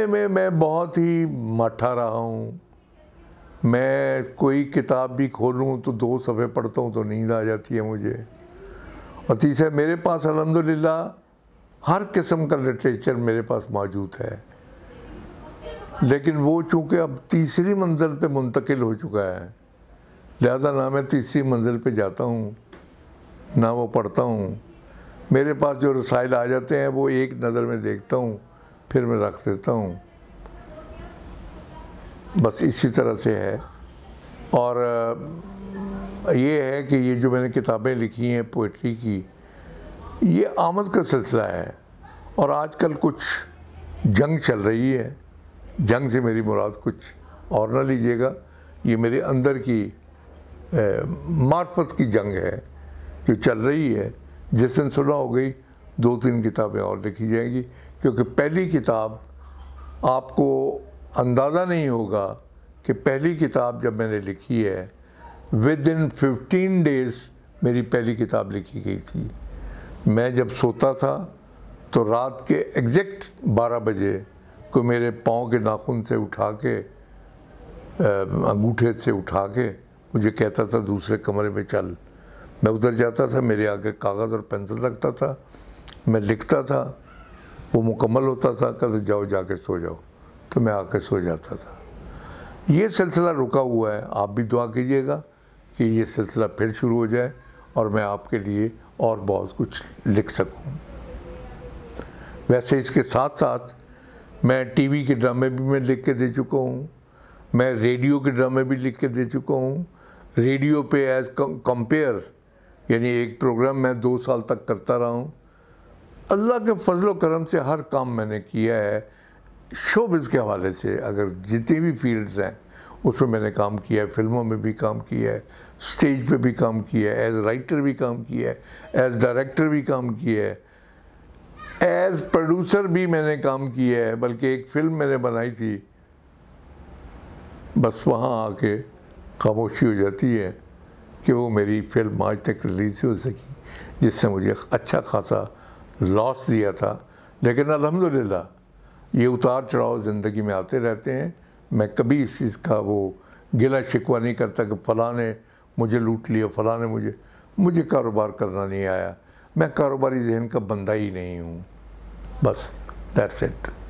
में मैं बहुत ही मठा रहा हूँ। मैं कोई किताब भी खोलूँ तो 2 सफ़े पढ़ता हूँ तो नींद आ जाती है मुझे। और तीसरा, मेरे पास अल्हम्दुलिल्लाह हर किस्म का लिटरेचर मेरे पास मौजूद है, लेकिन वो चूँकि अब तीसरी मंजिल पे मुंतकिल हो चुका है, लिहाजा ना मैं तीसरी मंजिल पे जाता हूँ ना वो पढ़ता हूँ। मेरे पास जो रसाइल आ जाते हैं वो एक नज़र में देखता हूँ, फिर मैं रख देता हूँ। बस इसी तरह से है। और ये है कि ये जो मैंने किताबें लिखी हैं पोइट्री की, ये आमद का सिलसिला है। और आजकल कुछ जंग चल रही है। जंग से मेरी मुराद कुछ और ना लीजिएगा, ये मेरे अंदर की मार्फत की जंग है जो चल रही है। जिस दिन सुलह हो गई 2-3 किताबें और लिखी जाएंगी, क्योंकि पहली किताब, आपको अंदाज़ा नहीं होगा कि पहली किताब जब मैंने लिखी है, विद इन 15 डेज़ मेरी पहली किताब लिखी गई थी। मैं जब सोता था तो रात के एग्जैक्ट 12 बजे को मेरे पाँव के नाखून से उठा के, अंगूठे से उठा के मुझे कहता था दूसरे कमरे में चल। मैं उधर जाता था, मेरे आगे कागज़ और पेंसिल रखता था, मैं लिखता था, वो मुकम्मल होता था, कहते जाओ जाके सो जाओ, तो मैं आके सो जाता था। ये सिलसिला रुका हुआ है। आप भी दुआ कीजिएगा कि ये सिलसिला फिर शुरू हो जाए और मैं आपके लिए और बहुत कुछ लिख सकूं। वैसे इसके साथ साथ मैं टीवी के ड्रामे भी मैं लिख के दे चुका हूँ, मैं रेडियो के ड्रामे भी लिख के दे चुका हूँ। रेडियो पे एज कंपेयर, यानी एक प्रोग्राम मैं 2 साल तक करता रहा हूँ। अल्लाह के फजल व करम से हर काम मैंने किया है। शोबिज़ के हवाले से अगर जितनी भी फील्ड्स हैं उसमें मैंने काम किया है। फिल्मों में भी काम किया है, स्टेज पे भी काम किया है, एज राइटर भी काम किया है, एज डायरेक्टर भी काम किया है, एज प्रोड्यूसर भी मैंने काम किया है। बल्कि एक फ़िल्म मैंने बनाई थी, बस वहाँ आके खामोशी हो जाती है कि वो मेरी फ़िल्म आज तक रिलीज़ हो सकी, जिससे मुझे अच्छा खासा लॉस दिया था। लेकिन अल्हम्दुलिल्लाह ये उतार चढ़ाव ज़िंदगी में आते रहते हैं। मैं कभी इस चीज़ का वो गिला शिकवा नहीं करता कि फ़लाँ ने मुझे लूट लिया, फ़लाँ ने मुझे कारोबार करना नहीं आया। मैं कारोबारी ज़हन का बंदा ही नहीं हूँ। बस दैट्स इट।